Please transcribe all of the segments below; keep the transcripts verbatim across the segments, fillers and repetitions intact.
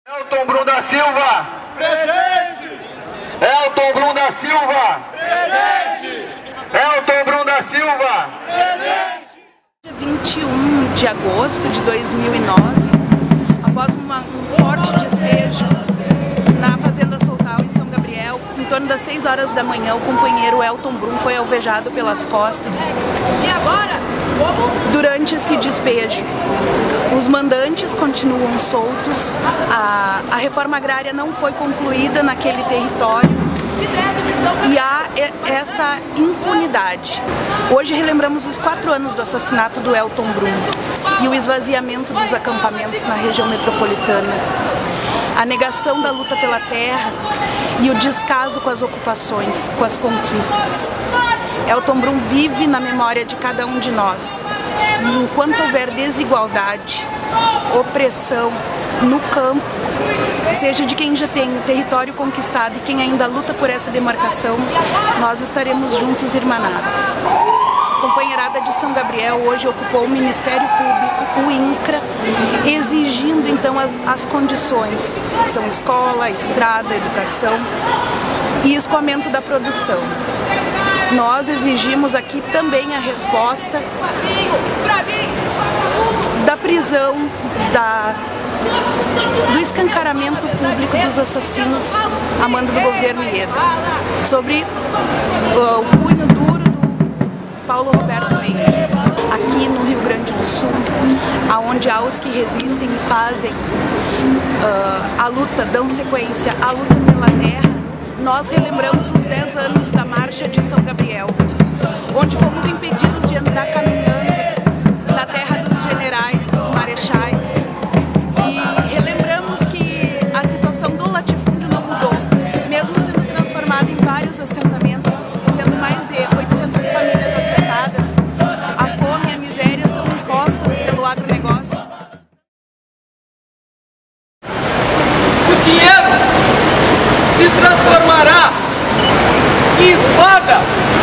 Elton Brum da Silva. Presente! Elton Brum da Silva. Presente! Elton Brum da Silva. Presente! Dia vinte e um de agosto de dois mil e nove, após uma, um forte despejo na Fazenda Soltal em São Gabriel, em torno das seis horas da manhã, o companheiro Elton Brum foi alvejado pelas costas. E agora? Durante esse despejo, os mandantes continuam soltos, a, a reforma agrária não foi concluída naquele território e há essa impunidade. Hoje relembramos os quatro anos do assassinato do Elton Brum e o esvaziamento dos acampamentos na região metropolitana, a negação da luta pela terra e o descaso com as ocupações, com as conquistas. Elton Brum vive na memória de cada um de nós e enquanto houver desigualdade, opressão no campo, seja de quem já tem o território conquistado e quem ainda luta por essa demarcação, nós estaremos juntos irmanados. A companheirada de São Gabriel hoje ocupou o Ministério Público, o INCRA, exigindo então as, as condições, que são escola, estrada, educação e escoamento da produção. Nós exigimos aqui também a resposta da prisão, da, do escancaramento público dos assassinos a mando do governo Ieda, sobre uh, o punho duro do Paulo Roberto Mendes, aqui no Rio Grande do Sul, aonde há os que resistem e fazem uh, a luta, dão sequência à luta pela terra. Nós relembramos os dez anos da Marcha de São Gabriel, onde fomos impedidos de entrar caminhando na terra dos generais, dos marechais, e relembramos que a situação do latifúndio não mudou, mesmo sendo transformado em vários assentamentos, tendo mais de oitocentas famílias assentadas, a fome e a miséria são impostas pelo agronegócio. O dinheiro se transformará em espada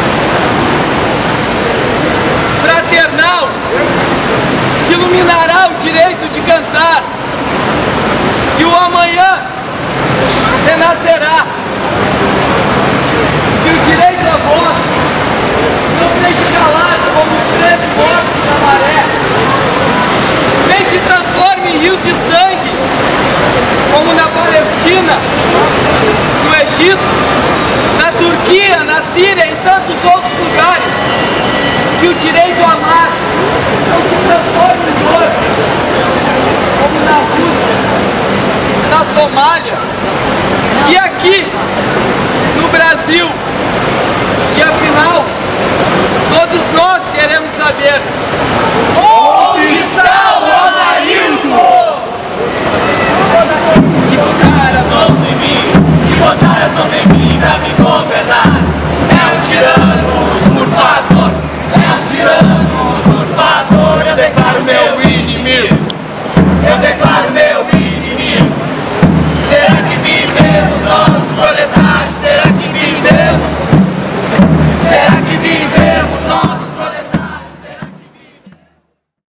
fraternal que iluminará o direito de cantar, e o amanhã renascerá, e o direito à voz não seja calado como os treze mortos da maré, nem se transforme em rios de sangue como na Palestina, no Egito, na Turquia, na Síria e em tantos outros lugares. Que o direito a amar não se transforme em dor, como na Rússia, na Somália e aqui no Brasil. E afinal, todos nós queremos saber